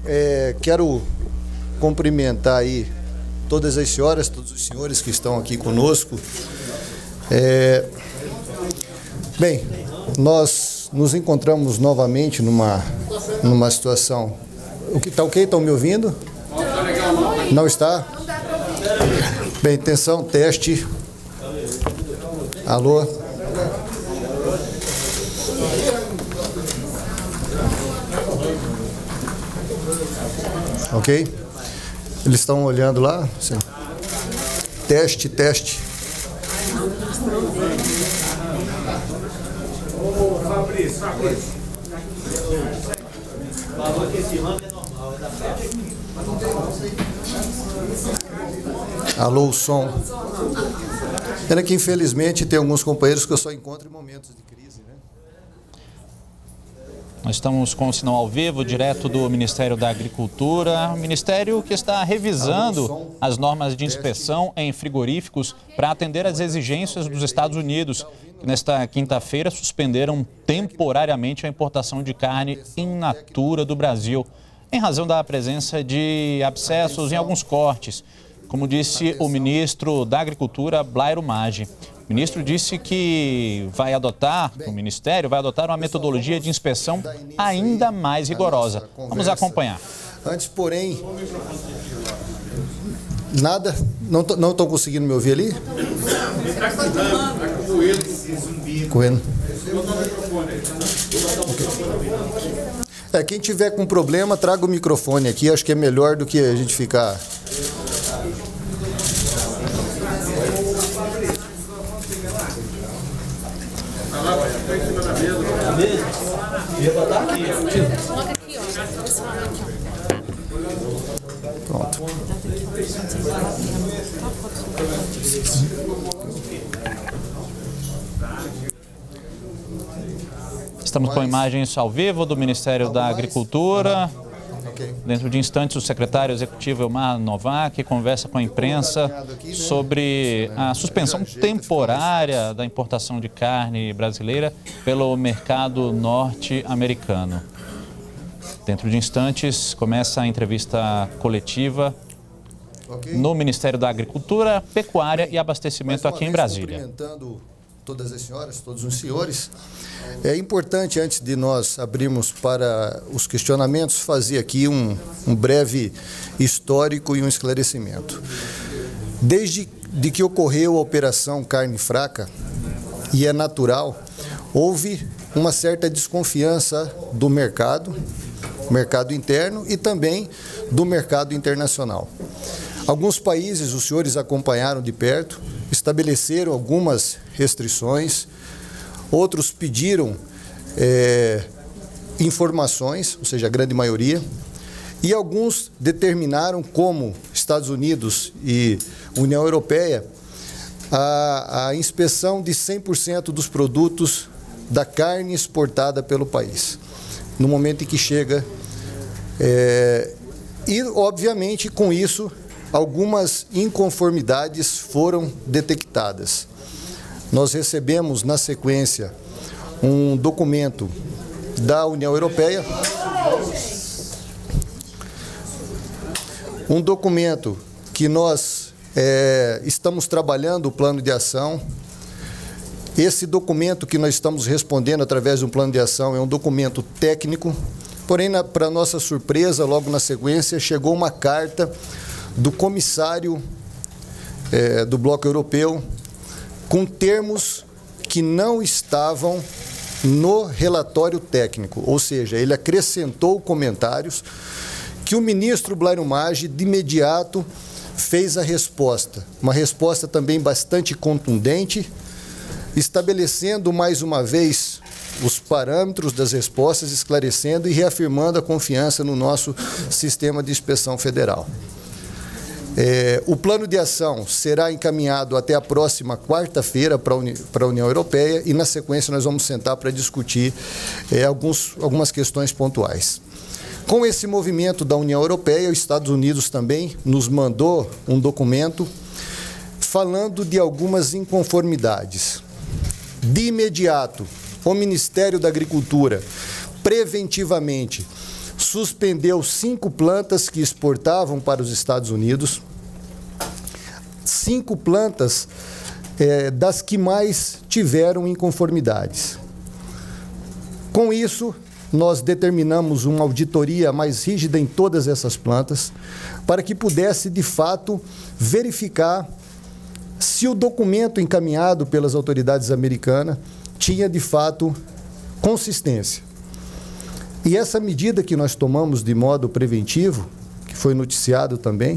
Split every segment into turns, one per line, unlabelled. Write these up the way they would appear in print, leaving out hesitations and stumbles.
Quero cumprimentar aí todas as senhoras, todos os senhores que estão aqui conosco. Bem, nós nos encontramos novamente numa situação... Está ok? Estão me ouvindo? Não está? Bem, atenção, teste. Alô? Ok? Eles estão olhando lá? Sim. Teste, teste.
Ô, Fabrício. Falou que esse ramo é normal, é da festa.
Alô, o som. Pena que, infelizmente, tem alguns companheiros que eu só encontro em momentos de crise, né?
Nós estamos com o sinal ao vivo, direto do Ministério da Agricultura, o Ministério que está revisando as normas de inspeção em frigoríficos para atender às exigências dos Estados Unidos, que nesta quinta-feira suspenderam temporariamente a importação de carne in natura do Brasil, em razão da presença de abscessos em alguns cortes, como disse o ministro da Agricultura, Blairo Maggi. O ministro disse que o Ministério vai adotar uma metodologia de inspeção ainda mais rigorosa. Vamos acompanhar.
Antes, porém, nada? Não estão conseguindo me ouvir ali? Correndo. Quem tiver com problema, traga o microfone aqui. Acho que é melhor do que a gente ficar...
Coloca aqui, ó.
Pronto.
Estamos com imagens ao vivo do Ministério da Agricultura. Dentro de instantes, o secretário executivo Elmar Novak conversa com a imprensa sobre a suspensão temporária da importação de carne brasileira pelo mercado norte-americano. Dentro de instantes, começa a entrevista coletiva no Ministério da Agricultura, Pecuária e Abastecimento aqui em Brasília.
Cumprimentando todas as senhoras, todos os senhores, é importante, antes de nós abrirmos para os questionamentos, fazer aqui um breve histórico e um esclarecimento. Desde que ocorreu a Operação Carne Fraca, e é natural, houve uma certa desconfiança do mercado interno e também do mercado internacional. Alguns países, os senhores acompanharam de perto, estabeleceram algumas restrições, outros pediram informações, ou seja, a grande maioria, e alguns determinaram, como Estados Unidos e União Europeia, a inspeção de 100% dos produtos da carne exportada pelo país, no momento em que chega. E, obviamente, com isso, algumas inconformidades foram detectadas. Nós recebemos, na sequência, um documento da União Europeia, um documento que nós estamos trabalhando o plano de ação. Esse documento que nós estamos respondendo através de um plano de ação é um documento técnico, porém, para nossa surpresa, logo na sequência, chegou uma carta do comissário do Bloco Europeu com termos que não estavam no relatório técnico, ou seja, ele acrescentou comentários que o ministro Blairo Maggi, de imediato, fez a resposta, uma resposta também bastante contundente, estabelecendo mais uma vez os parâmetros das respostas, esclarecendo e reafirmando a confiança no nosso sistema de inspeção federal. O plano de ação será encaminhado até a próxima quarta-feira para a União Europeia e, na sequência, nós vamos sentar para discutir algumas questões pontuais. Com esse movimento da União Europeia, os Estados Unidos também nos mandou um documento falando de algumas inconformidades. De imediato, o Ministério da Agricultura, preventivamente, suspendeu 5 plantas que exportavam para os Estados Unidos, 5 plantas das que mais tiveram inconformidades. Com isso, nós determinamos uma auditoria mais rígida em todas essas plantas, para que pudesse, de fato, verificar se o documento encaminhado pelas autoridades americanas tinha, de fato, consistência. E essa medida que nós tomamos de modo preventivo, que foi noticiado também,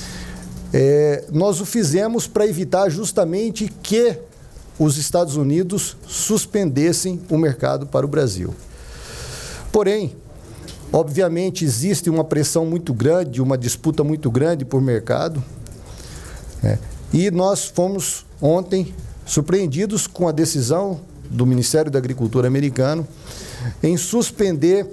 nós o fizemos para evitar justamente que os Estados Unidos suspendessem o mercado para o Brasil. Porém, obviamente, existe uma pressão muito grande, uma disputa muito grande por mercado, e nós fomos ontem surpreendidos com a decisão do Ministério da Agricultura americano em suspender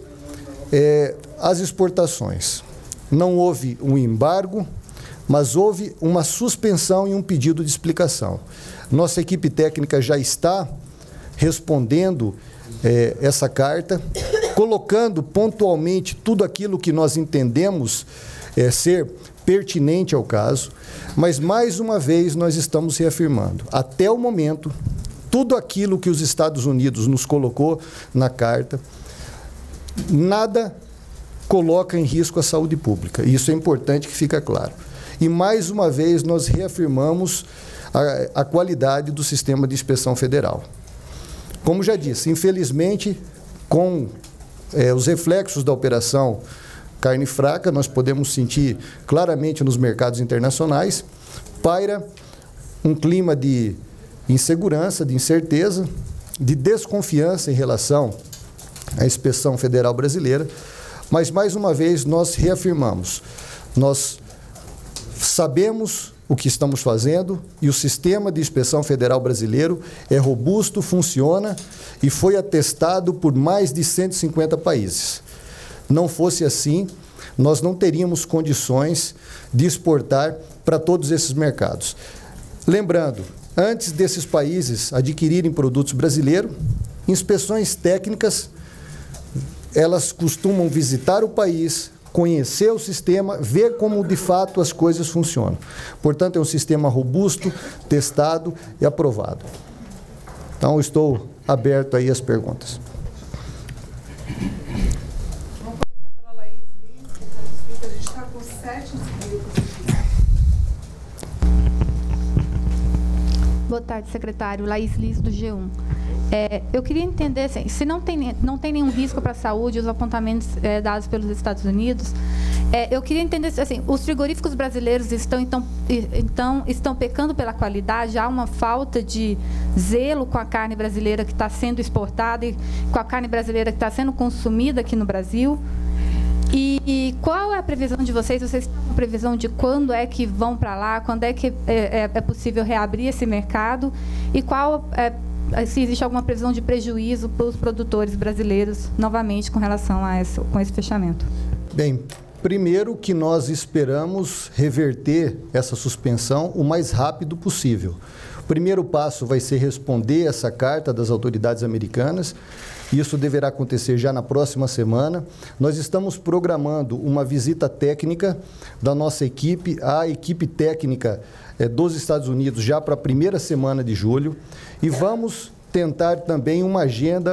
as exportações. Não houve um embargo, mas houve uma suspensão e um pedido de explicação. Nossa equipe técnica já está respondendo essa carta, colocando pontualmente tudo aquilo que nós entendemos ser pertinente ao caso, mas, mais uma vez, nós estamos reafirmando, até o momento, tudo aquilo que os Estados Unidos nos colocou na carta, nada coloca em risco a saúde pública. Isso é importante que fique claro. E, mais uma vez, nós reafirmamos a qualidade do sistema de inspeção federal. Como já disse, infelizmente, com os reflexos da operação carne fraca, nós podemos sentir claramente nos mercados internacionais, paira um clima de insegurança, de incerteza, de desconfiança em relação à inspeção federal brasileira, mas, mais uma vez, nós reafirmamos, nós sabemos o que estamos fazendo e o sistema de inspeção federal brasileiro é robusto, funciona e foi atestado por mais de 150 países. Não fosse assim, nós não teríamos condições de exportar para todos esses mercados. Lembrando, antes desses países adquirirem produtos brasileiros, inspeções técnicas, elas costumam visitar o país, conhecer o sistema, ver como de fato as coisas funcionam. Portanto, é um sistema robusto, testado e aprovado. Então, estou aberto aí às perguntas.
Vamos começar pela Laís Liz, que está inscrita. A gente está com 7 inscritos.
Boa tarde, secretário. Laís Liz, do G1. Eu queria entender, assim, se não tem nenhum risco para a saúde, os apontamentos dados pelos Estados Unidos, eu queria entender, assim, os frigoríficos brasileiros estão pecando pela qualidade, há uma falta de zelo com a carne brasileira que está sendo exportada e com a carne brasileira que está sendo consumida aqui no Brasil. E qual é a previsão de vocês? Vocês têm uma previsão de quando é que vão para lá, quando é que é possível reabrir esse mercado e se existe alguma previsão de prejuízo para os produtores brasileiros, novamente, com relação a com esse fechamento?
Bem, primeiro que nós esperamos reverter essa suspensão o mais rápido possível. O primeiro passo vai ser responder essa carta das autoridades americanas. Isso deverá acontecer já na próxima semana. Nós estamos programando uma visita técnica da nossa equipe, à equipe técnica dos Estados Unidos, já para a primeira semana de julho. E vamos tentar também uma agenda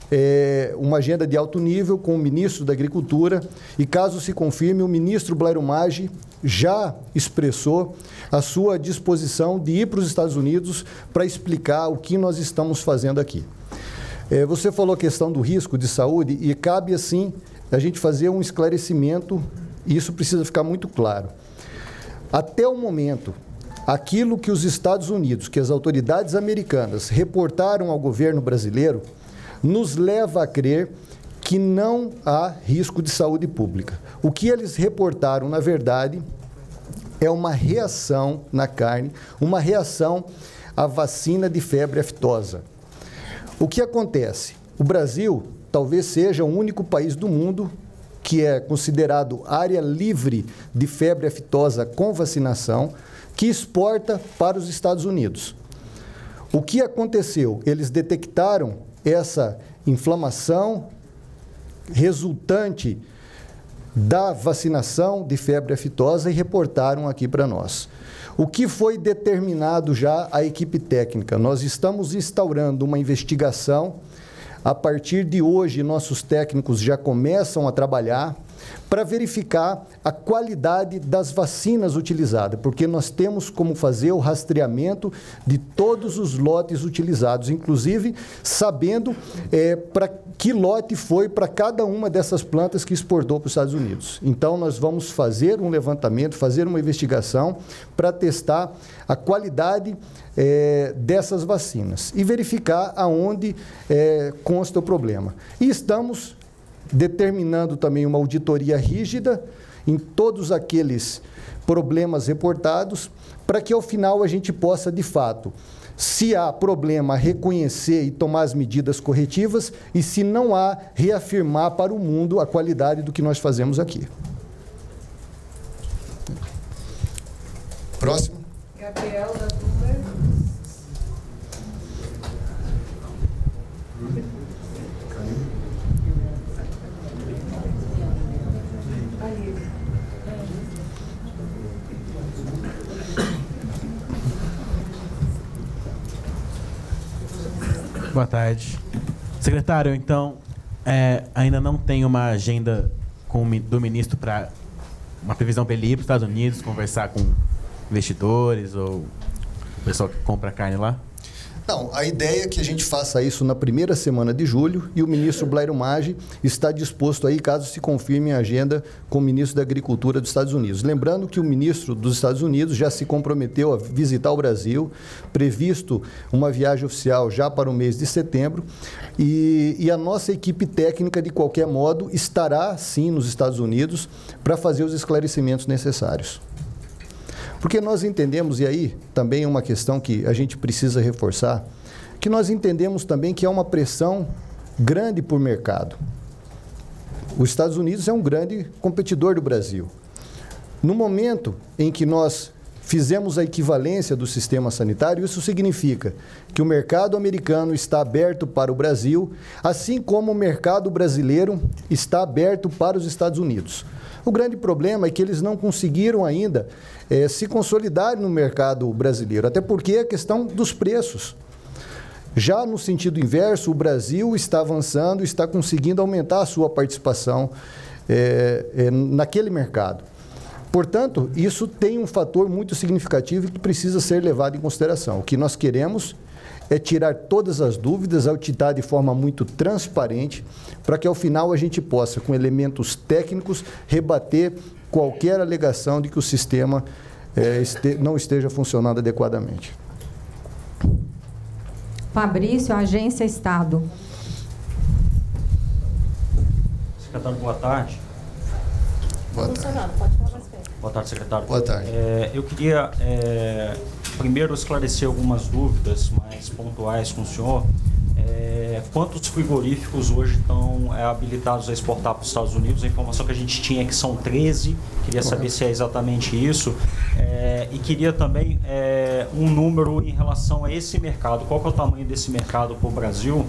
de alto nível com o ministro da Agricultura. E, caso se confirme, o ministro Blairo Maggi já expressou a sua disposição de ir para os Estados Unidos para explicar o que nós estamos fazendo aqui. Você falou a questão do risco de saúde e cabe, assim, a gente fazer um esclarecimento, e isso precisa ficar muito claro. Até o momento, aquilo que os Estados Unidos, que as autoridades americanas reportaram ao governo brasileiro, nos leva a crer que não há risco de saúde pública. O que eles reportaram, na verdade, é uma reação na carne, uma reação à vacina de febre aftosa. O que acontece? O Brasil talvez seja o único país do mundo que é considerado área livre de febre aftosa com vacinação, que exporta para os Estados Unidos. O que aconteceu? Eles detectaram essa inflamação resultante da vacinação de febre aftosa e reportaram aqui para nós. O que foi determinado já a equipe técnica? Nós estamos instaurando uma investigação. A partir de hoje, nossos técnicos já começam a trabalhar para verificar a qualidade das vacinas utilizadas, porque nós temos como fazer o rastreamento de todos os lotes utilizados, inclusive sabendo para que lote foi para cada uma dessas plantas que exportou para os Estados Unidos. Então, nós vamos fazer um levantamento, fazer uma investigação para testar a qualidade dessas vacinas e verificar aonde consta o problema. E estamos determinando também uma auditoria rígida em todos aqueles problemas reportados, para que ao final a gente possa, de fato, se há problema, reconhecer e tomar as medidas corretivas, e se não há, reafirmar para o mundo a qualidade do que nós fazemos aqui. Próximo.
Gabriel da Dúvida.
Boa tarde. Secretário, então, ainda não tem uma agenda do ministro para uma previsão para ele ir para os Estados Unidos, conversar com investidores ou o pessoal que compra carne lá?
Não, a ideia é que a gente faça isso na primeira semana de julho e o ministro Blairo Maggi está disposto aí, caso se confirme a agenda com o ministro da Agricultura dos Estados Unidos. Lembrando que o ministro dos Estados Unidos já se comprometeu a visitar o Brasil, previsto uma viagem oficial já para o mês de setembro, e a nossa equipe técnica, de qualquer modo, estará sim nos Estados Unidos para fazer os esclarecimentos necessários. Porque nós entendemos, e aí também é uma questão que a gente precisa reforçar, que nós entendemos também que há uma pressão grande por mercado. Os Estados Unidos é um grande competidor do Brasil. No momento em que nós fizemos a equivalência do sistema sanitário, isso significa que o mercado americano está aberto para o Brasil, assim como o mercado brasileiro está aberto para os Estados Unidos. O grande problema é que eles não conseguiram ainda se consolidar no mercado brasileiro, até porque é a questão dos preços. Já no sentido inverso, o Brasil está avançando, está conseguindo aumentar a sua participação naquele mercado. Portanto, isso tem um fator muito significativo que precisa ser levado em consideração. O que nós queremos é tirar todas as dúvidas, auditar de forma muito transparente, para que ao final a gente possa, com elementos técnicos, rebater qualquer alegação de que o sistema não esteja funcionando adequadamente.
Fabrício, Agência Estado.
Secretário, boa tarde.
Boa tarde.
Boa tarde, secretário.
Boa tarde.
Eu queria primeiro esclarecer algumas dúvidas mais pontuais com o senhor. Quantos frigoríficos hoje estão habilitados a exportar para os Estados Unidos? A informação que a gente tinha é que são 13, queria saber se é exatamente isso. E queria também um número em relação a esse mercado. Qual que é o tamanho desse mercado para o Brasil?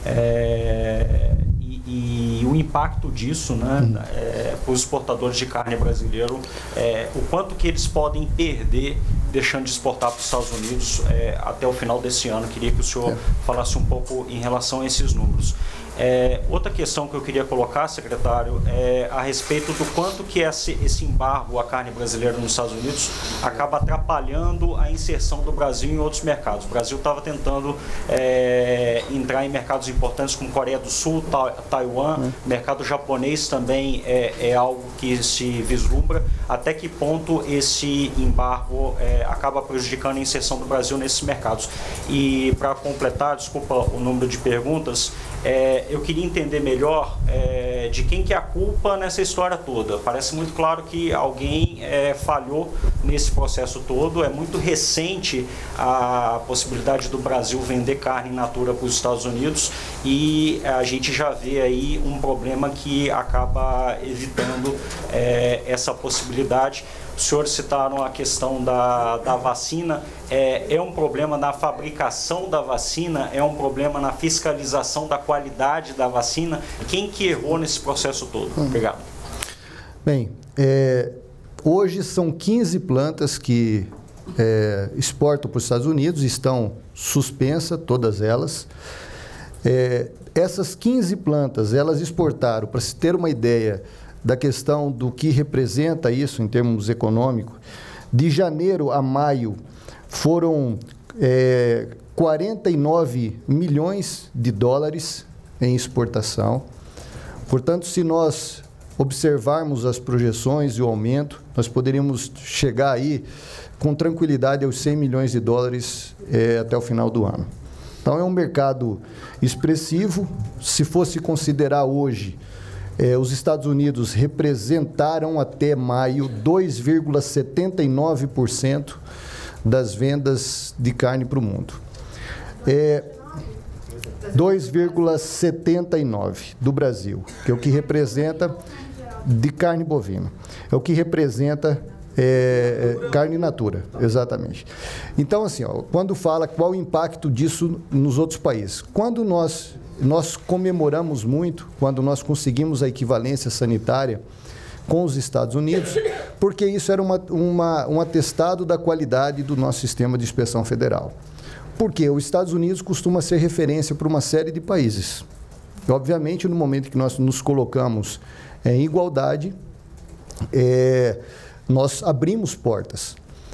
E o impacto disso, né, para os exportadores de carne brasileiro, o quanto que eles podem perder deixando de exportar para os Estados Unidos até o final desse ano. Queria que o senhor falasse um pouco em relação a esses números. Outra questão que eu queria colocar, secretário, é a respeito do quanto que esse embargo à carne brasileira nos Estados Unidos acaba atrapalhando a inserção do Brasil em outros mercados. O Brasil estava tentando entrar em mercados importantes como Coreia do Sul, Taiwan, mercado japonês também é algo que se vislumbra. Até que ponto esse embargo acaba prejudicando a inserção do Brasil nesses mercados? E para completar, desculpa o número de perguntas, eu queria entender melhor de quem que é a culpa nessa história toda. Parece muito claro que alguém falhou nesse processo todo. É muito recente a possibilidade do Brasil vender carne in natura para os Estados Unidos e a gente já vê aí um problema que acaba evitando essa possibilidade. Os senhores citaram a questão da vacina. É um problema na fabricação da vacina? É um problema na fiscalização da qualidade da vacina? Quem que errou nesse processo todo? Obrigado.
Bem, hoje são 15 plantas que exportam para os Estados Unidos, estão suspensas, todas elas. Essas 15 plantas, elas exportaram, para se ter uma ideia da questão do que representa isso em termos econômicos, de janeiro a maio foram 49 milhões de dólares em exportação. Portanto, se nós observarmos as projeções e o aumento, nós poderíamos chegar aí com tranquilidade aos 100 milhões de dólares até o final do ano. Então, é um mercado expressivo. Se fosse considerar hoje, os Estados Unidos representaram até maio 2,79% das vendas de carne para o mundo. 2,79% do Brasil, que é o que representa de carne bovina. É o que representa carne in natura, exatamente. Então, assim, quando fala qual o impacto disso nos outros países, quando nós comemoramos muito, quando nós conseguimos a equivalência sanitária com os Estados Unidos, porque isso era um atestado da qualidade do nosso sistema de inspeção federal. Porque os Estados Unidos costuma ser referência para uma série de países. E, obviamente, no momento que nós nos colocamos em igualdade, nós abrimos portas.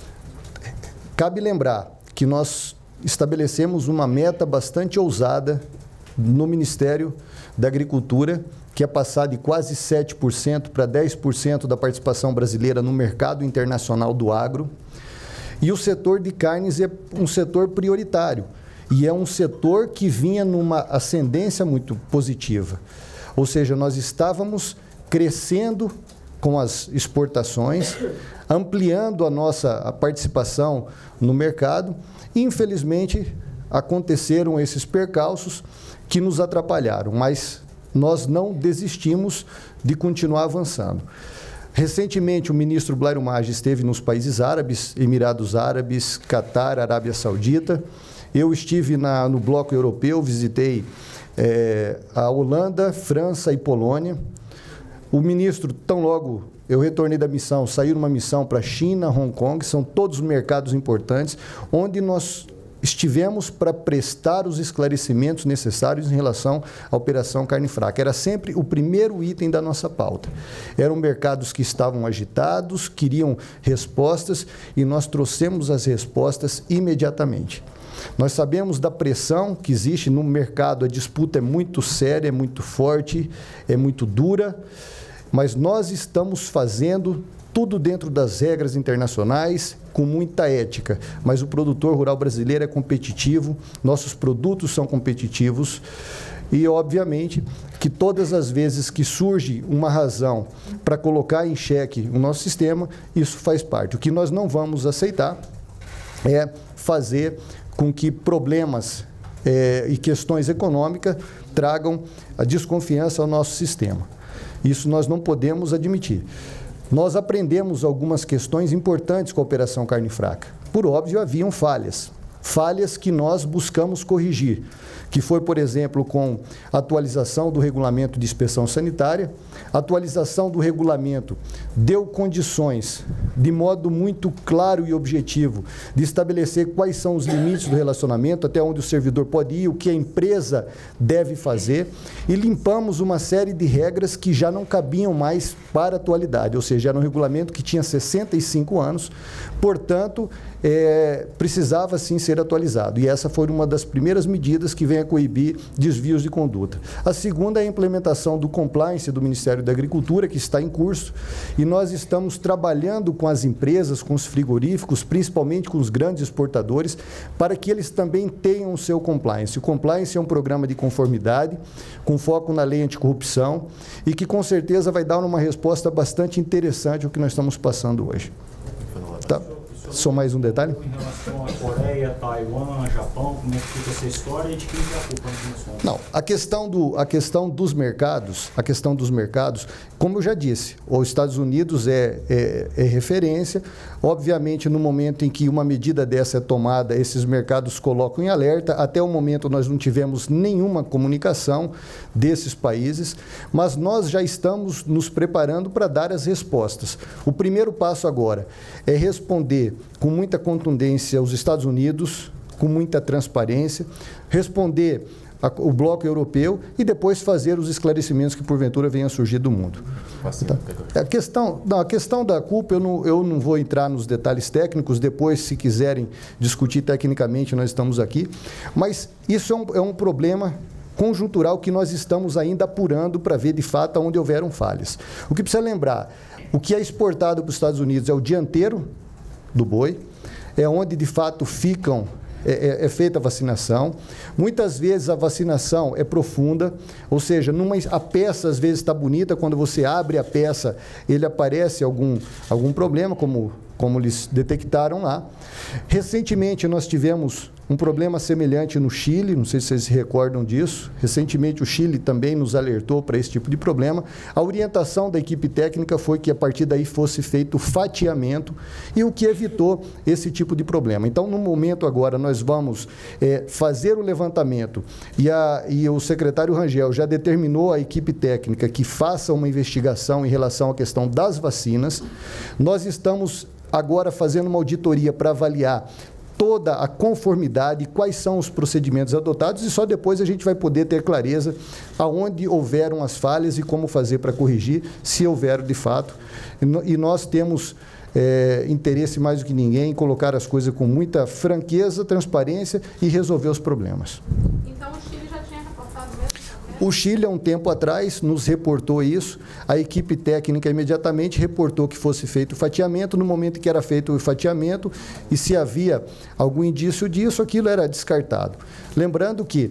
Cabe lembrar que nós estabelecemos uma meta bastante ousada no Ministério da Agricultura, que é passar de quase 7% para 10% da participação brasileira no mercado internacional do agro. E o setor de carnes é um setor prioritário. E é um setor que vinha numa ascendência muito positiva. Ou seja, nós estávamos crescendo com as exportações, ampliando a nossa participação no mercado. E, infelizmente, aconteceram esses percalços que nos atrapalharam, mas nós não desistimos de continuar avançando. Recentemente, o ministro Blairo Maggi esteve nos países árabes, Emirados Árabes, Catar, Arábia Saudita. Eu estive no bloco europeu, visitei a Holanda, França e Polônia. O ministro, tão logo eu retornei da missão, saiu numa missão para China, Hong Kong, são todos mercados importantes, onde nós estivemos para prestar os esclarecimentos necessários em relação à Operação Carne Fraca. Era sempre o primeiro item da nossa pauta. Eram mercados que estavam agitados, queriam respostas, e nós trouxemos as respostas imediatamente. Nós sabemos da pressão que existe no mercado, a disputa é muito séria, é muito forte, é muito dura, mas nós estamos fazendo tudo dentro das regras internacionais, com muita ética. Mas o produtor rural brasileiro é competitivo, nossos produtos são competitivos e, obviamente, que todas as vezes que surge uma razão para colocar em xeque o nosso sistema, isso faz parte. O que nós não vamos aceitar é fazer com que problemas e questões econômicas tragam a desconfiança ao nosso sistema. Isso nós não podemos admitir. Nós aprendemos algumas questões importantes com a Operação Carne Fraca. Por óbvio, haviam falhas que nós buscamos corrigir, que foi, por exemplo, com a atualização do regulamento de inspeção sanitária. A atualização do regulamento deu condições, de modo muito claro e objetivo, de estabelecer quais são os limites do relacionamento, até onde o servidor pode ir, o que a empresa deve fazer, e limpamos uma série de regras que já não cabiam mais para a atualidade, ou seja, era um regulamento que tinha 65 anos, portanto, precisava sim ser atualizado. E essa foi uma das primeiras medidas que vem a coibir desvios de conduta. A segunda é a implementação do compliance do Ministério da Agricultura, que está em curso, e nós estamos trabalhando com as empresas, com os frigoríficos, principalmente com os grandes exportadores, para que eles também tenham o seu compliance. O compliance é um programa de conformidade, com foco na lei anticorrupção, e que com certeza vai dar uma resposta bastante interessante ao que nós estamos passando hoje. Tá? Só mais um detalhe?
Em relação à Coreia, Taiwan, Japão, como é que fica essa história e de quem é a culpa no assunto?
Não, a questão dos mercados, como eu já disse, os Estados Unidos é referência. Obviamente, no momento em que uma medida dessa é tomada, esses mercados colocam em alerta. Até o momento, nós não tivemos nenhuma comunicação desses países, mas nós já estamos nos preparando para dar as respostas. O primeiro passo agora é responder com muita contundência aos Estados Unidos, com muita transparência, responder o bloco europeu e depois fazer os esclarecimentos que porventura venham a surgir do mundo. Tá? A questão da culpa, eu não vou entrar nos detalhes técnicos, depois, se quiserem discutir tecnicamente, nós estamos aqui, mas isso é um problema conjuntural que nós estamos ainda apurando para ver de fato onde houveram falhas. O que precisa lembrar, o que é exportado para os Estados Unidos é o dianteiro do boi, é onde de fato é feita a vacinação. Muitas vezes a vacinação é profunda, ou seja, a peça às vezes está bonita, quando você abre a peça, ele aparece algum problema, como eles detectaram lá. Recentemente nós tivemos um problema semelhante no Chile, não sei se vocês se recordam disso. Recentemente o Chile também nos alertou para esse tipo de problema. A orientação da equipe técnica foi que a partir daí fosse feito o fatiamento, e o que evitou esse tipo de problema. Então, no momento agora, nós vamos fazer o levantamento, e o secretário Rangel já determinou à equipe técnica que faça uma investigação em relação à questão das vacinas. Nós estamos agora fazendo uma auditoria para avaliar toda a conformidade, quais são os procedimentos adotados, e só depois a gente vai poder ter clareza aonde houveram as falhas e como fazer para corrigir, se houver de fato. E nós temos interesse mais do que ninguém em colocar as coisas com muita franqueza, transparência e resolver os problemas.
Então o Chile já tinha reportado mesmo?
O Chile, há um tempo atrás, nos reportou isso. A equipe técnica imediatamente reportou que fosse feito o fatiamento. No momento que era feito o fatiamento, e se havia algum indício disso, aquilo era descartado. Lembrando que,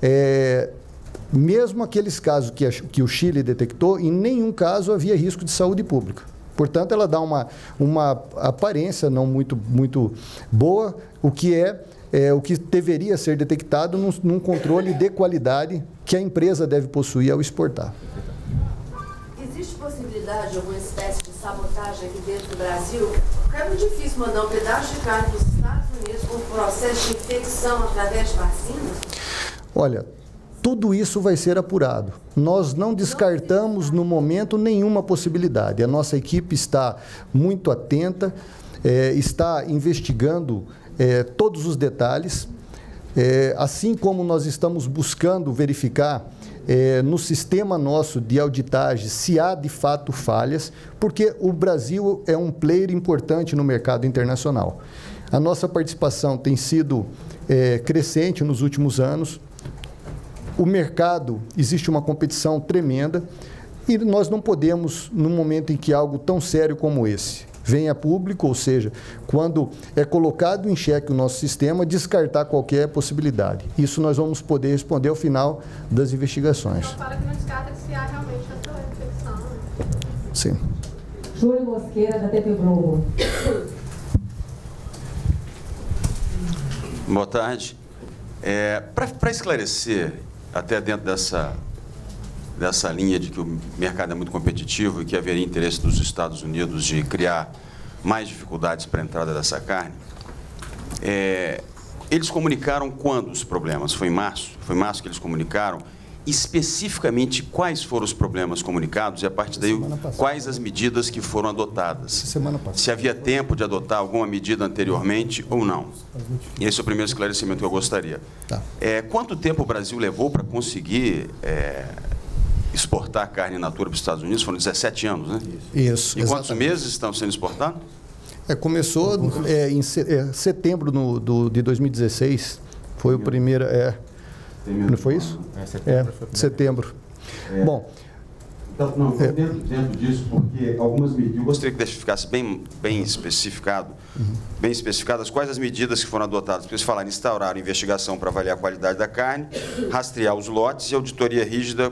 mesmo aqueles casos que o Chile detectou, em nenhum caso havia risco de saúde pública. Portanto, ela dá uma aparência não muito boa, o que deveria ser detectado num controle de qualidade que a empresa deve possuir ao exportar.
Existe possibilidade de alguma espécie de sabotagem aqui dentro do Brasil? Porque é muito difícil mandar um pedaço de carne para os Estados Unidos com processo de infecção através de vacinas?
Olha, tudo isso vai ser apurado. Nós não descartamos, no momento, nenhuma possibilidade. A nossa equipe está muito atenta, está investigando todos os detalhes, assim como nós estamos buscando verificar no sistema nosso de auditagem se há de fato falhas, porque o Brasil é um player importante no mercado internacional. A nossa participação tem sido crescente nos últimos anos. O mercado, existe uma competição tremenda, e nós não podemos, no momento em que algo tão sério como esse venha a público, ou seja, quando é colocado em xeque o nosso sistema, descartar qualquer possibilidade. Isso nós vamos poder responder ao final das investigações.
Então, para que não descarta que se há realmente essa infecção.
Sim.
Júlio Mosqueira, da TV Globo.
Boa tarde. Para esclarecer, até dentro dessa linha de que o mercado é muito competitivo e que haveria interesse dos Estados Unidos de criar mais dificuldades para a entrada dessa carne, eles comunicaram quando os problemas? Foi em março? Foi em março que eles comunicaram? Especificamente, quais foram os problemas comunicados e, a partir daí, quais as medidas que foram adotadas?
Semana passada.
Se havia tempo de adotar alguma medida anteriormente ou não? E esse é o primeiro esclarecimento que eu gostaria.
Tá.
Quanto tempo o Brasil levou para conseguir exportar carne in natura para os Estados Unidos? Foram 17 anos, né?
Isso.
E quantos meses estão sendo exportados?
Começou em setembro de 2016. Foi o primeiro... Não foi isso? Setembro. Bom...
Então, não, dentro disso, porque algumas medidas... Eu gostaria que ficasse bem especificado, bem especificadas quais as medidas que foram adotadas. Porque eles falaram, instaurar investigação para avaliar a qualidade da carne, rastrear os lotes e auditoria rígida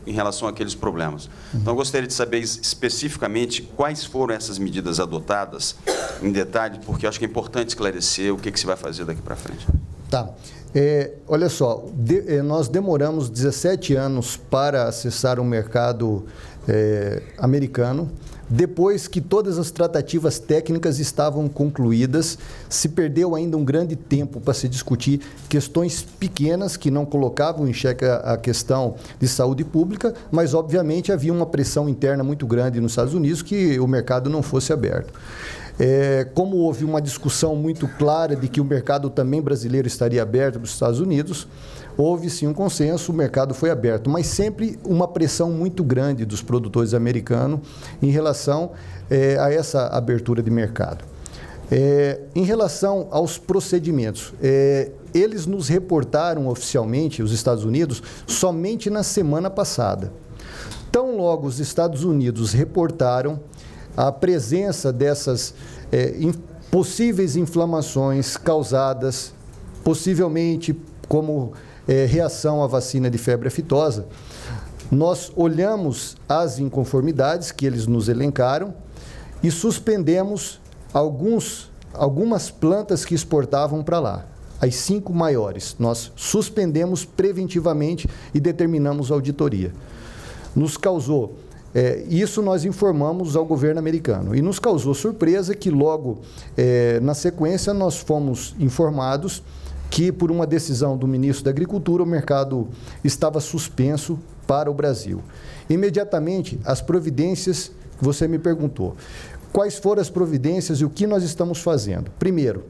em relação àqueles problemas. Então, eu gostaria de saber especificamente quais foram essas medidas adotadas, em detalhe, porque eu acho que é importante esclarecer o que se vai fazer daqui para frente.
Tá. Olha só, nós demoramos 17 anos para acessar o mercado americano. Depois que todas as tratativas técnicas estavam concluídas, se perdeu ainda um grande tempo para se discutir questões pequenas que não colocavam em xeque a questão de saúde pública, mas, obviamente, havia uma pressão interna muito grande nos Estados Unidos que o mercado não fosse aberto. Como houve uma discussão muito clara de que o mercado também brasileiro estaria aberto para os Estados Unidos, houve sim um consenso, o mercado foi aberto, mas sempre uma pressão muito grande dos produtores americanos em relação a essa abertura de mercado. Em relação aos procedimentos, eles nos reportaram oficialmente, os Estados Unidos, somente na semana passada. Tão logo os Estados Unidos reportaram a presença dessas possíveis inflamações causadas, possivelmente como reação à vacina de febre aftosa, nós olhamos as inconformidades que eles nos elencaram e suspendemos algumas plantas que exportavam para lá. As 5 maiores, nós suspendemos preventivamente e determinamos auditoria. Nos causou... isso nós informamos ao governo americano e nos causou surpresa que logo na sequência nós fomos informados que por uma decisão do ministro da Agricultura o mercado estava suspenso para o Brasil. Imediatamente as providências que você me perguntou, quais foram as providências e o que nós estamos fazendo? Primeiro,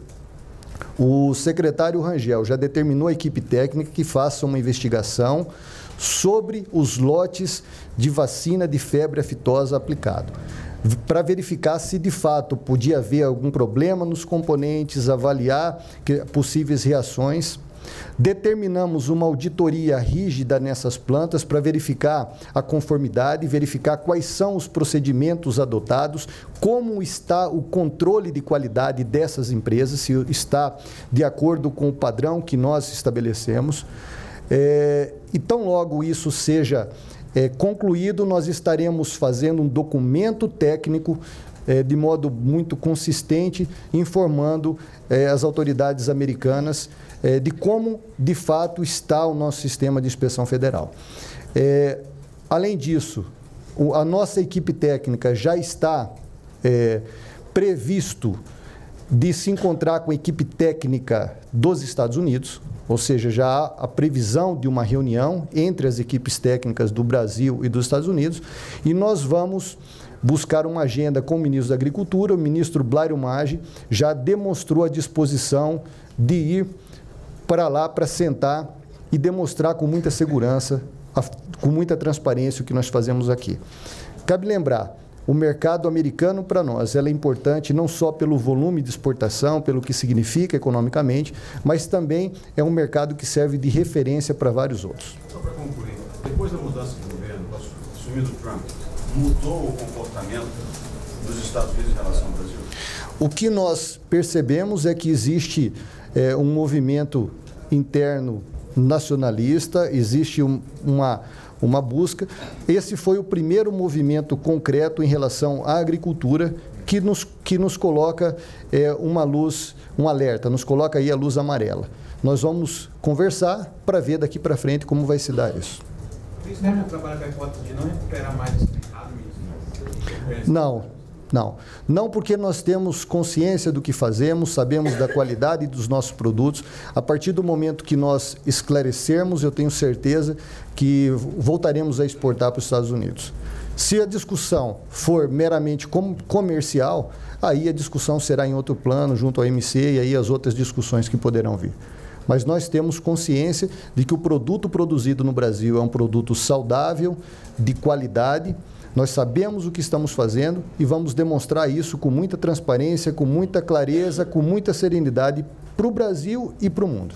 o secretário Rangel já determinou a equipe técnica que faça uma investigação sobre os lotes de vacina de febre aftosa aplicado, para verificar se de fato podia haver algum problema nos componentes, avaliar possíveis reações. Determinamos uma auditoria rígida nessas plantas para verificar a conformidade, verificar quais são os procedimentos adotados, como está o controle de qualidade dessas empresas, se está de acordo com o padrão que nós estabelecemos. E tão logo isso seja concluído, nós estaremos fazendo um documento técnico de modo muito consistente, informando as autoridades americanas de como, de fato, está o nosso sistema de inspeção federal. Além disso, a nossa equipe técnica já está previsto de se encontrar com a equipe técnica dos Estados Unidos, ou seja, já há a previsão de uma reunião entre as equipes técnicas do Brasil e dos Estados Unidos, e nós vamos buscar uma agenda com o ministro da Agricultura. O ministro Blairo Maggi já demonstrou a disposição de ir para lá para sentar e demonstrar com muita segurança, com muita transparência o que nós fazemos aqui. Cabe lembrar, o mercado americano para nós é importante não só pelo volume de exportação, pelo que significa economicamente, mas também é um mercado que serve de referência para vários outros.
Só para concluir, depois da mudança de governo, assumido Trump, mudou o comportamento dos Estados Unidos em relação ao Brasil?
O que nós percebemos é que existe um movimento interno nacionalista, existe uma busca. Esse foi o primeiro movimento concreto em relação à agricultura que nos coloca uma luz, um alerta, nos coloca aí a luz amarela. Nós vamos conversar para ver daqui para frente como vai se dar isso.
O Ministério trabalha com a hipótese de não recuperar mais esse mercado, ministro?
Não, porque nós temos consciência do que fazemos, sabemos da qualidade dos nossos produtos. A partir do momento que nós esclarecermos, eu tenho certeza que voltaremos a exportar para os Estados Unidos. Se a discussão for meramente comercial, aí a discussão será em outro plano, junto ao MC e aí as outras discussões que poderão vir. Mas nós temos consciência de que o produto produzido no Brasil é um produto saudável, de qualidade. Nós sabemos o que estamos fazendo e vamos demonstrar isso com muita transparência, com muita clareza, com muita serenidade para o Brasil e para o mundo.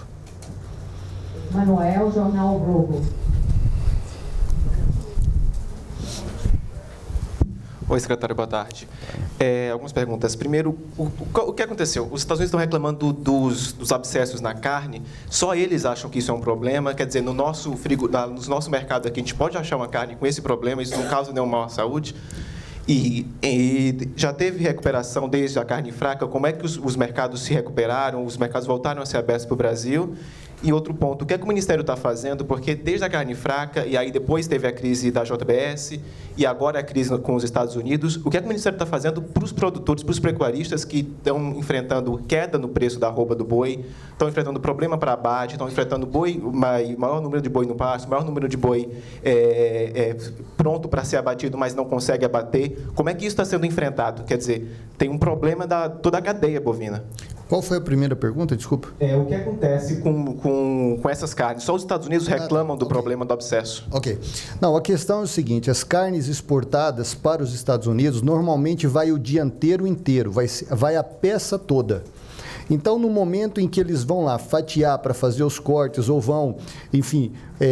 Manuel, Jornal o Globo.
Oi, secretário, boa tarde. Algumas perguntas. Primeiro, o que aconteceu? Os Estados Unidos estão reclamando dos abscessos na carne, só eles acham que isso é um problema, quer dizer, no nosso mercado aqui, a gente pode achar uma carne com esse problema, isso não causa nenhuma mal à saúde? E já teve recuperação desde a carne fraca? Como é que os mercados se recuperaram, os mercados voltaram a ser abertos para o Brasil? E outro ponto, o que é que o Ministério está fazendo? Porque desde a carne fraca, e aí depois teve a crise da JBS, e agora a crise com os Estados Unidos, o que é que o Ministério está fazendo para os produtores, para os pecuaristas que estão enfrentando queda no preço da arroba do boi, estão enfrentando problema para abate, estão enfrentando maior número de boi no pasto, maior número de boi pronto para ser abatido, mas não consegue abater? Como é que isso está sendo enfrentado? Quer dizer, tem um problema da toda a cadeia bovina.
Qual foi a primeira pergunta? Desculpa.
O que acontece com essas carnes? Só os Estados Unidos reclamam do problema do abscesso.
Ok. Não, a questão é o seguinte, as carnes exportadas para os Estados Unidos, normalmente vai o dianteiro inteiro, vai a peça toda. Então, no momento em que eles vão lá fatiar para fazer os cortes, ou vão, enfim,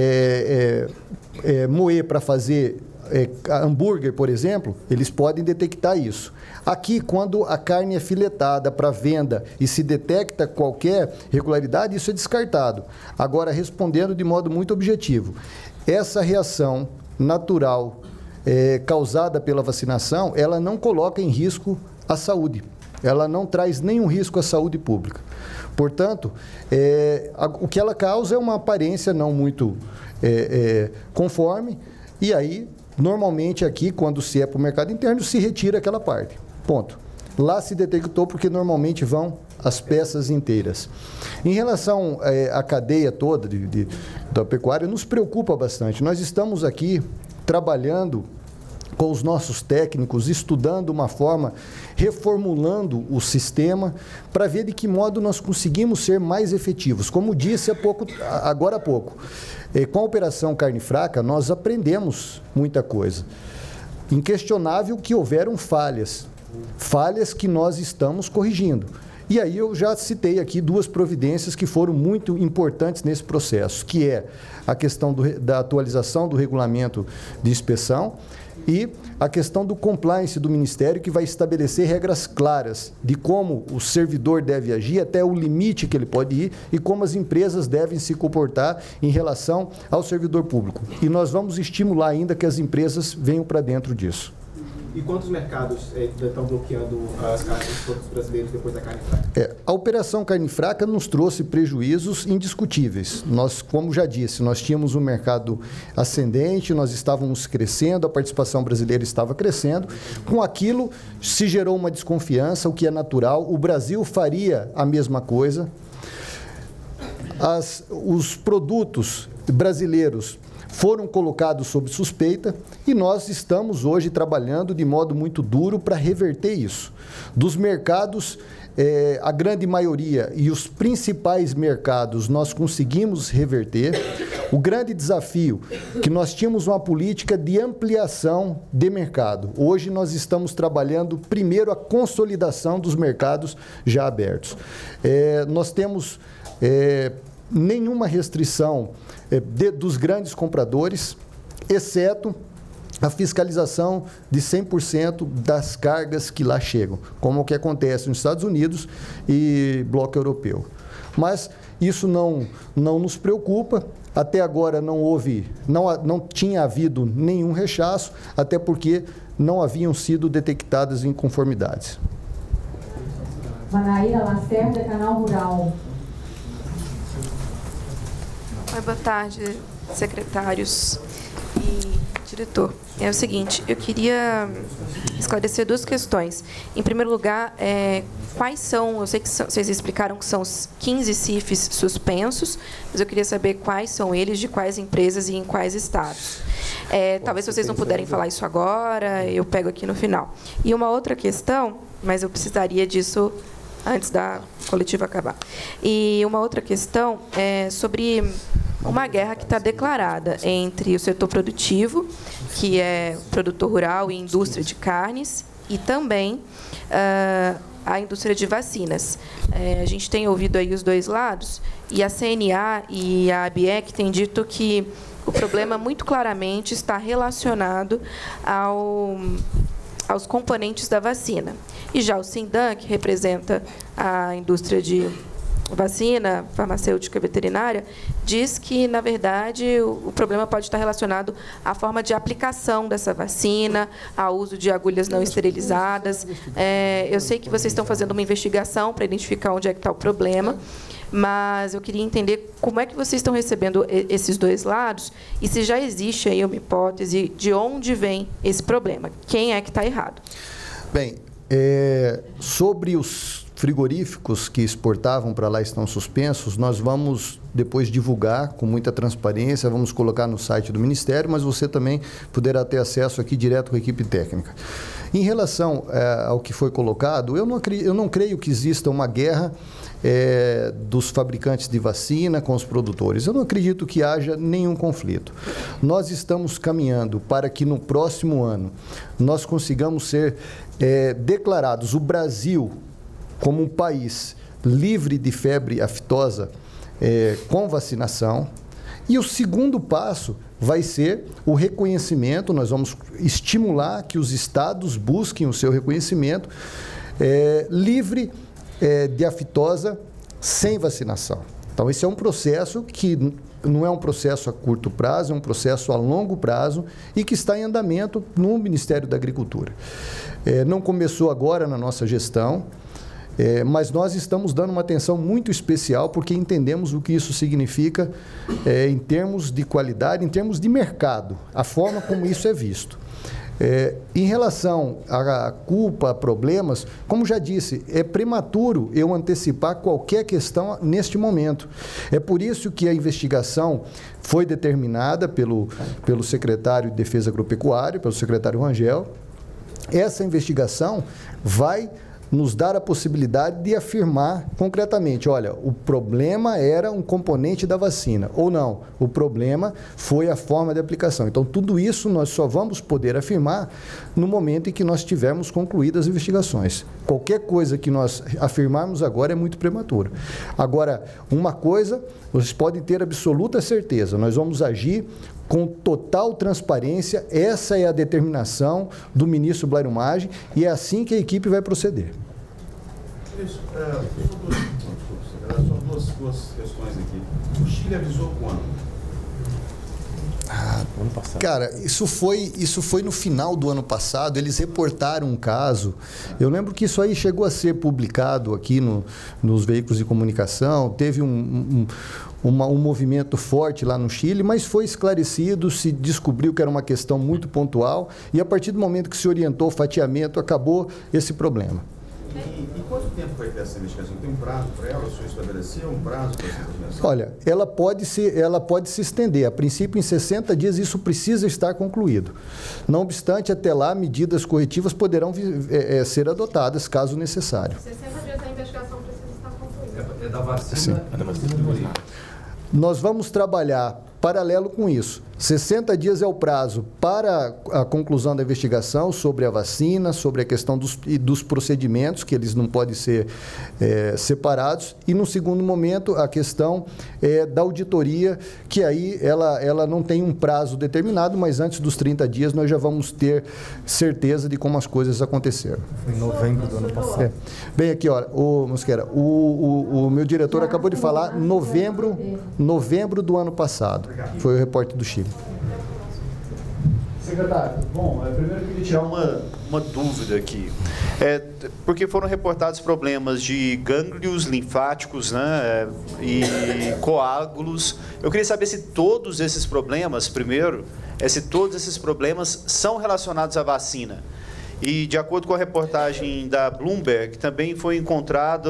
moer para fazer hambúrguer, por exemplo, eles podem detectar isso. Aqui, quando a carne é filetada para venda e se detecta qualquer irregularidade, isso é descartado. Agora, respondendo de modo muito objetivo, essa reação natural causada pela vacinação, ela não coloca em risco a saúde. Ela não traz nenhum risco à saúde pública. Portanto, o que ela causa é uma aparência não muito conforme, e aí, normalmente aqui, quando se é para o mercado interno, se retira aquela parte. Ponto. Lá se detectou porque normalmente vão as peças inteiras. Em relação à cadeia toda da pecuária, nos preocupa bastante. Nós estamos aqui trabalhando com os nossos técnicos, estudando uma forma, reformulando o sistema para ver de que modo nós conseguimos ser mais efetivos. Como disse agora há pouco, com a Operação Carne Fraca, nós aprendemos muita coisa. Inquestionável que houveram falhas que nós estamos corrigindo. E aí eu já citei aqui duas providências que foram muito importantes nesse processo, que é a questão da atualização do regulamento de inspeção e a questão do compliance do Ministério, que vai estabelecer regras claras de como o servidor deve agir, até o limite que ele pode ir, e como as empresas devem se comportar em relação ao servidor público. E nós vamos estimular ainda que as empresas venham para dentro disso.
E quantos mercados estão bloqueando as carnes dos produtos brasileiros depois da carne fraca?
A Operação Carne Fraca nos trouxe prejuízos indiscutíveis. Nós, como já disse, nós tínhamos um mercado ascendente, nós estávamos crescendo, a participação brasileira estava crescendo. Com aquilo se gerou uma desconfiança, o que é natural. O Brasil faria a mesma coisa. Os produtos brasileiros foram colocados sob suspeita e nós estamos hoje trabalhando de modo muito duro para reverter isso. Dos mercados, a grande maioria e os principais mercados nós conseguimos reverter. O grande desafio que nós tínhamos uma política de ampliação de mercado. Hoje nós estamos trabalhando primeiro a consolidação dos mercados já abertos. Nós temos nenhuma restrição dos grandes compradores, exceto a fiscalização de 100% das cargas que lá chegam, como o que acontece nos Estados Unidos e bloco europeu. Mas isso não nos preocupa. Até agora não tinha havido nenhum rechaço, até porque não haviam sido detectadas inconformidades.
Manaíra Lacerda, Canal Rural.
Oi, boa tarde, secretários e diretor. É o seguinte, eu queria esclarecer duas questões. Em primeiro lugar, quais são, eu sei que vocês explicaram que são os 15 CIFs suspensos, mas eu queria saber quais são eles, de quais empresas e em quais estados. Talvez se vocês não puderem falar isso agora, eu pego aqui no final. E uma outra questão, mas eu precisaria disso antes da coletiva acabar. E uma outra questão é sobre uma guerra que está declarada entre o setor produtivo, que é produtor rural e indústria de carnes, e também a indústria de vacinas. A gente tem ouvido aí os dois lados, e a CNA e a ABEC têm dito que o problema muito claramente está relacionado aos componentes da vacina. E já o Sindan, que representa a indústria de vacina, farmacêutica e veterinária, diz que, na verdade, o problema pode estar relacionado à forma de aplicação dessa vacina, ao uso de agulhas não esterilizadas. Eu sei que vocês estão fazendo uma investigação para identificar onde é que está o problema, mas eu queria entender como é que vocês estão recebendo esses dois lados e se já existe aí uma hipótese de onde vem esse problema. Quem é que está errado?
Bem, sobre os frigoríficos que exportavam para lá estão suspensos, nós vamos depois divulgar com muita transparência, vamos colocar no site do Ministério, mas você também poderá ter acesso aqui direto com a equipe técnica. Em relação ao que foi colocado, eu não creio que exista uma guerra dos fabricantes de vacina com os produtores. Eu não acredito que haja nenhum conflito. Nós estamos caminhando para que no próximo ano nós consigamos ser declarados, o Brasil, como um país livre de febre aftosa com vacinação. E o segundo passo vai ser o reconhecimento, nós vamos estimular que os estados busquem o seu reconhecimento livre de aftosa sem vacinação. Então, esse é um processo que não é um processo a curto prazo, é um processo a longo prazo e que está em andamento no Ministério da Agricultura. Não começou agora na nossa gestão, mas nós estamos dando uma atenção muito especial porque entendemos o que isso significa em termos de qualidade, em termos de mercado, a forma como isso é visto. Em relação à culpa, a problemas, como já disse, é prematuro eu antecipar qualquer questão neste momento. É por isso que a investigação foi determinada pelo secretário de Defesa Agropecuária, pelo secretário Rangel. Essa investigação vai nos dar a possibilidade de afirmar concretamente, olha, o problema era um componente da vacina, ou não, o problema foi a forma de aplicação. Então, tudo isso nós só vamos poder afirmar no momento em que nós tivermos concluídas as investigações. Qualquer coisa que nós afirmarmos agora é muito prematuro. Agora, uma coisa, vocês podem ter absoluta certeza, nós vamos agir com total transparência, essa é a determinação do ministro Blairo Maggi e é assim que a equipe vai proceder.
Isso, só duas questões aqui. O Chile avisou quando?
Ano passado. Cara, isso foi no final do ano passado, eles reportaram um caso, eu lembro que isso aí chegou a ser publicado aqui nos veículos de comunicação, teve um movimento forte lá no Chile, mas foi esclarecido, se descobriu que era uma questão muito pontual e a partir do momento que se orientou o fatiamento, acabou esse problema.
E quanto tempo vai ter essa investigação? Tem um prazo para ela? O senhor estabeleceu um prazo para essa investigação?
Olha, ela pode se estender. A princípio, em 60 dias, isso precisa estar concluído. Não obstante, até lá, medidas corretivas poderão ser adotadas, caso necessário.
60 dias a investigação precisa estar concluída.
É da vacina?
Sim.
É da vacina.
Nós vamos trabalhar paralelo com isso. 60 dias é o prazo para a conclusão da investigação sobre a vacina, sobre a questão dos procedimentos, que eles não podem ser separados. E, no segundo momento, a questão da auditoria, que aí ela não tem um prazo determinado, mas antes dos 30 dias nós já vamos ter certeza de como as coisas aconteceram.
Foi em novembro do ano passado.
Bem aqui, olha, Mosqueira, o meu diretor acabou de falar novembro do ano passado. Foi o repórter do Chile.
Secretário, bom, primeiro eu queria tirar uma dúvida aqui. Porque foram reportados problemas de gânglios linfáticos, né, e coágulos. Eu queria saber se todos esses problemas, primeiro, se todos esses problemas são relacionados à vacina. E, de acordo com a reportagem da Bloomberg, também foi encontrado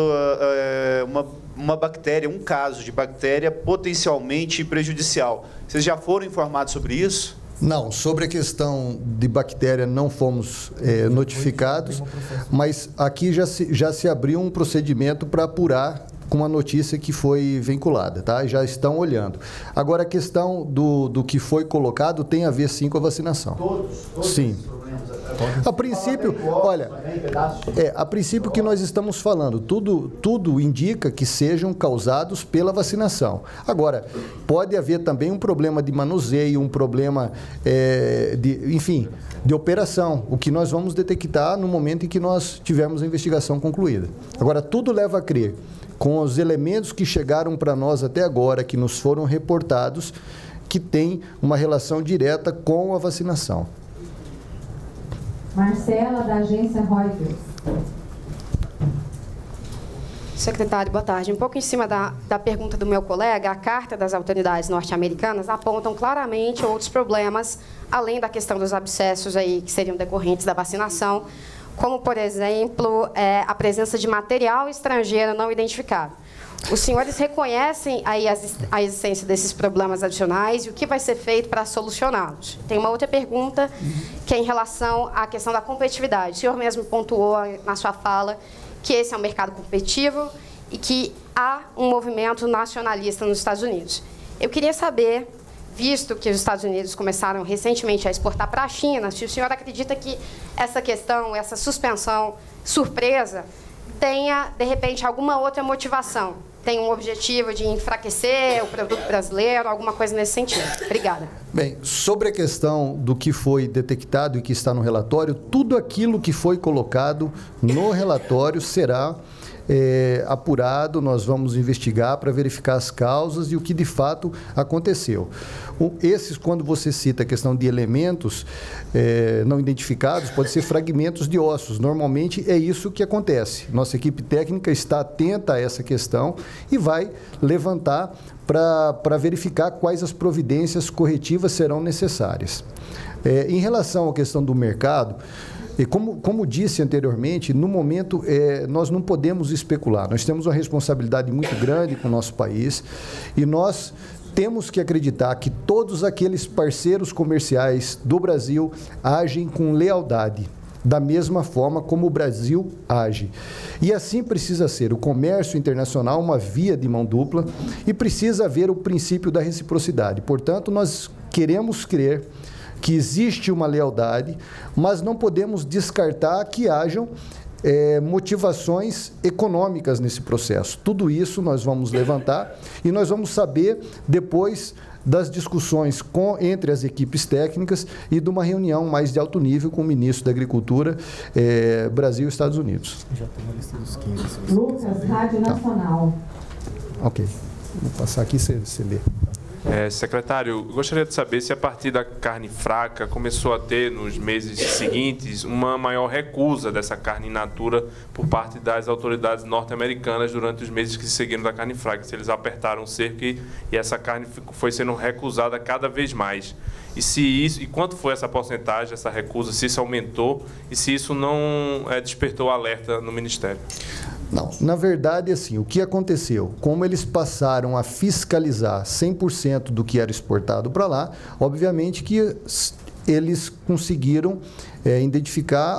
uma bactéria, um caso de bactéria potencialmente prejudicial. Vocês já foram informados sobre isso?
Não, sobre a questão de bactéria não fomos notificados, mas aqui já se abriu um procedimento para apurar com a notícia que foi vinculada, tá? Já estão olhando. Agora, a questão do que foi colocado tem a ver, sim, com a vacinação.
Todos
sim.
Esses problemas?
A princípio, olha, a princípio que nós estamos falando, tudo indica que sejam causados pela vacinação. Agora, pode haver também um problema de manuseio, um problema de operação, o que nós vamos detectar no momento em que nós tivermos a investigação concluída. Agora, tudo leva a crer, com os elementos que chegaram para nós até agora, que nos foram reportados, que tem uma relação direta com a vacinação.
Marcela, da agência Reuters.
Secretário, boa tarde. Um pouco em cima da pergunta do meu colega, a carta das autoridades norte-americanas apontam claramente outros problemas, além da questão dos abscessos aí, que seriam decorrentes da vacinação, como, por exemplo, a presença de material estrangeiro não identificado. Os senhores reconhecem aí a existência desses problemas adicionais e o que vai ser feito para solucioná-los? Tem uma outra pergunta, que é em relação à questão da competitividade. O senhor mesmo pontuou na sua fala que esse é um mercado competitivo e que há um movimento nacionalista nos Estados Unidos. Eu queria saber, visto que os Estados Unidos começaram recentemente a exportar para a China, se o senhor acredita que essa questão, essa suspensão surpresa, tenha, de repente, alguma outra motivação? Tem um objetivo de enfraquecer o produto brasileiro, alguma coisa nesse sentido? Obrigada.
Bem, sobre a questão do que foi detectado e que está no relatório, tudo aquilo que foi colocado no relatório será apurado, nós vamos investigar para verificar as causas e o que de fato aconteceu. Esses, quando você cita a questão de elementos não identificados, pode ser fragmentos de ossos. Normalmente é isso que acontece. Nossa equipe técnica está atenta a essa questão e vai levantar para verificar quais as providências corretivas serão necessárias. Em relação à questão do mercado, e como disse anteriormente, no momento nós não podemos especular. Nós temos uma responsabilidade muito grande com o nosso país e nós temos que acreditar que todos aqueles parceiros comerciais do Brasil agem com lealdade, da mesma forma como o Brasil age. E assim precisa ser. O comércio internacional uma via de mão dupla e precisa haver o princípio da reciprocidade. Portanto, nós queremos crer que existe uma lealdade, mas não podemos descartar que hajam motivações econômicas nesse processo. Tudo isso nós vamos levantar e nós vamos saber depois das discussões entre as equipes técnicas e de uma reunião mais de alto nível com o ministro da Agricultura, Brasil e Estados Unidos.
Já tem uma lista dos 15. Lucas, Rádio Nacional.
Ok. Vou passar aqui, você lê.
Secretário, eu gostaria de saber se a partir da carne fraca começou a ter, nos meses seguintes, uma maior recusa dessa carne in natura por parte das autoridades norte-americanas durante os meses que se seguiram da carne fraca, se eles apertaram o cerco e essa carne foi sendo recusada cada vez mais. E quanto foi essa porcentagem, essa recusa, se isso aumentou e se isso não despertou alerta no Ministério?
Não, na verdade, assim, o que aconteceu? Como eles passaram a fiscalizar 100% do que era exportado para lá, obviamente que eles conseguiram identificar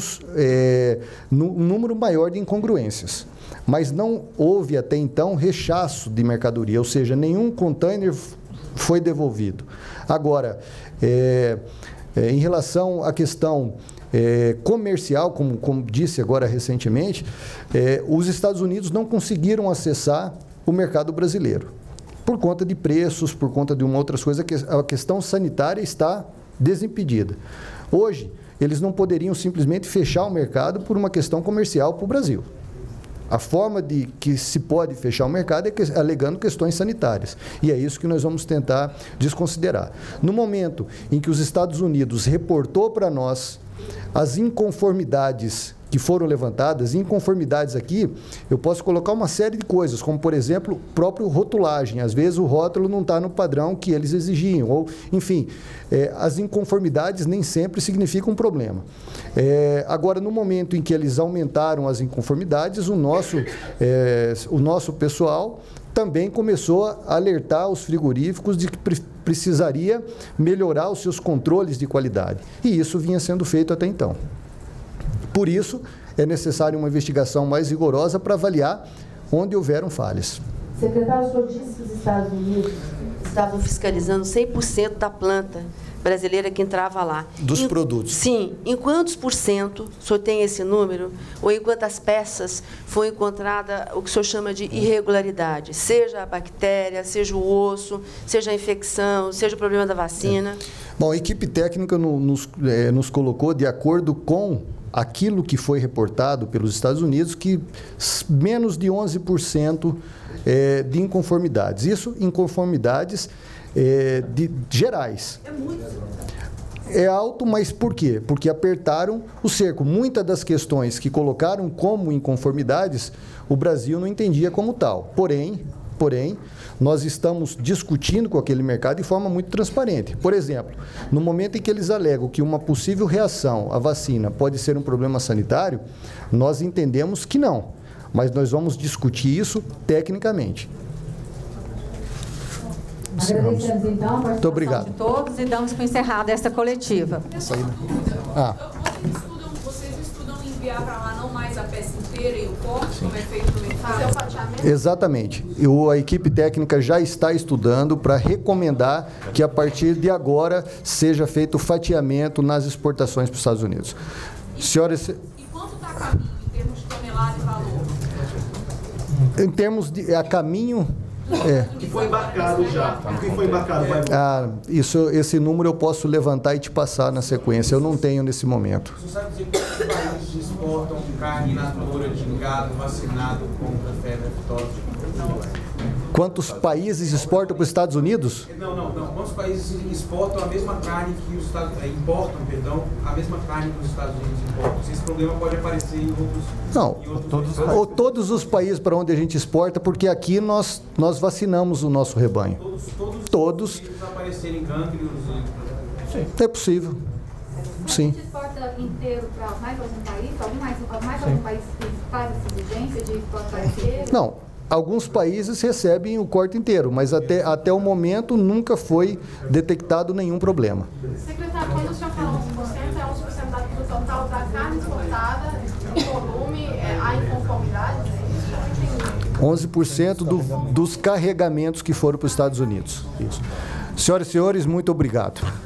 um número maior de incongruências. Mas não houve até então rechaço de mercadoria, ou seja, nenhum container foi devolvido. Agora, em relação à questão comercial, como disse agora recentemente, os Estados Unidos não conseguiram acessar o mercado brasileiro por conta de preços, por conta de uma outras coisas, a questão sanitária está desimpedida. Hoje, eles não poderiam simplesmente fechar o mercado por uma questão comercial para o Brasil. A forma de que se pode fechar o mercado é alegando questões sanitárias. E é isso que nós vamos tentar desconsiderar. No momento em que os Estados Unidos reportou para nós as inconformidades que foram levantadas, inconformidades aqui, eu posso colocar uma série de coisas, como, por exemplo, próprio rotulagem. Às vezes o rótulo não está no padrão que eles exigiam, ou, enfim, as inconformidades nem sempre significam um problema. Agora, no momento em que eles aumentaram as inconformidades, o nosso pessoal também começou a alertar os frigoríficos de que precisaria melhorar os seus controles de qualidade. E isso vinha sendo feito até então. Por isso, é necessária uma investigação mais rigorosa para avaliar onde houveram falhas.
Secretário, o senhor disse que os Estados Unidos
estavam fiscalizando 100% da planta brasileira que entrava lá.
Dos produtos.
Sim. Em quantos por cento o senhor tem esse número? Ou em quantas peças foi encontrada o que o senhor chama de irregularidade? Seja a bactéria, seja o osso, seja a infecção, seja o problema da vacina?
Bom, a equipe técnica nos colocou de acordo com aquilo que foi reportado pelos Estados Unidos, que menos de 11% de inconformidades. Isso, inconformidades gerais.
É muito.
É alto, mas por quê? Porque apertaram o cerco. Muitas das questões que colocaram como inconformidades, o Brasil não entendia como tal. Porém, nós estamos discutindo com aquele mercado de forma muito transparente. Por exemplo, no momento em que eles alegam que uma possível reação à vacina pode ser um problema sanitário, nós entendemos que não. Mas nós vamos discutir isso tecnicamente.
Agradecemos, então, a
Muito obrigado.
de todos e damos por encerrada esta coletiva.
Vocês estudam enviar para lá não mais a peça inteira e o corte, como é feito no mercado?
Exatamente. A equipe técnica já está estudando para recomendar que, a partir de agora, seja feito o fatiamento nas exportações para os Estados Unidos. Senhoras...
E quanto está a caminho em termos de tonelada e valor?
Em termos de a caminho...
O que foi embarcado já? O que foi embarcado vai voltar?
Esse número eu posso levantar e te passar na sequência. Eu não tenho nesse momento.
Você sabe dizer quantos países exportam carne in natura de gado vacinado contra febre aftosa?
Quantos países exportam para os Estados Unidos?
Não. Quantos países exportam a mesma carne que os Estados Unidos a mesma carne que os Estados Unidos importam? Se esse problema pode aparecer em outros...
Não, todos os países para onde a gente exporta, porque aqui nós vacinamos o nosso rebanho. Todos.
Aparecerem gânglios
É possível. Sim.
A gente exporta inteiro para mais algum país? Mais algum país que faz essa exigência de exportar inteiro?
Não. Alguns países recebem o corte inteiro, mas até o momento nunca foi detectado nenhum problema.
Secretário, quando o senhor fala 11%, é 11% do total da carne exportada, em volume, há inconformidade?
11% dos carregamentos que foram para os Estados Unidos. Isso. Senhoras e senhores, muito obrigado.